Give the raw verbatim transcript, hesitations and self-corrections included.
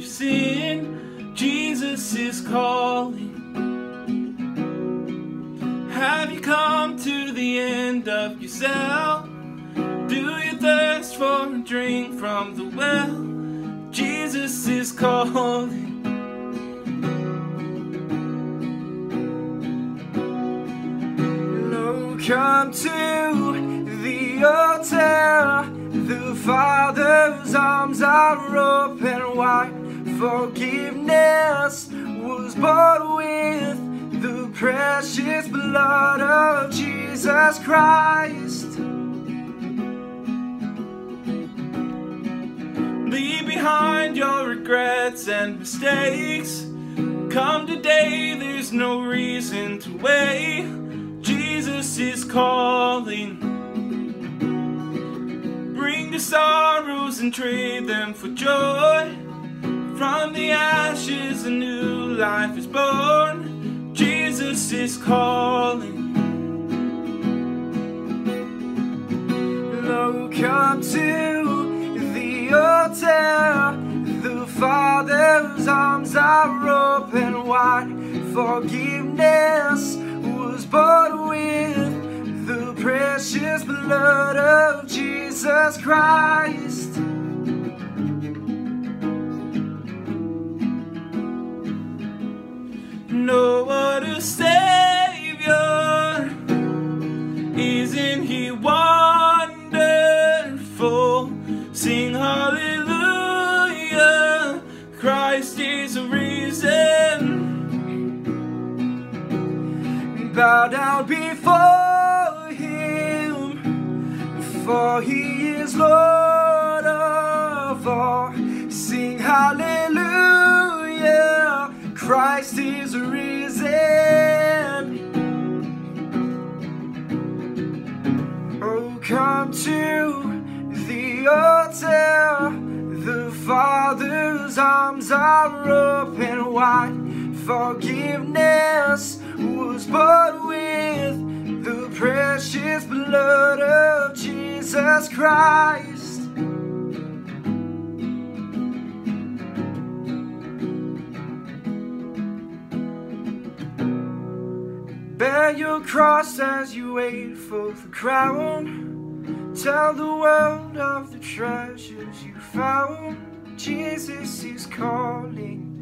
sin. Jesus is calling. Have you come to the end of yourself? Do you thirst for a drink from the well? Jesus is calling. No, come to the altar. The Father's arms are open wide. Forgiveness was bought with the precious blood of Jesus Christ. Leave behind your regrets and mistakes. Come today, there's no reason to wait. Jesus is calling. Bring the sorrows and trade them for joy. From the ashes a new life is born. Jesus is calling. Oh, come to the altar. The Father's arms are open wide. Forgiveness was bought with the precious blood of Jesus Christ. No other Savior, isn't He wonderful? Sing hallelujah, Christ is risen. Bow down before Him, for He is Lord of all. Sing hallelujah, Christ is risen. Oh, come to the altar. The Father's arms are open wide. Forgiveness was bought with the precious blood of Jesus Christ. Bear your cross as you wait for the crown. Tell the world of the treasures you found. Jesus is calling.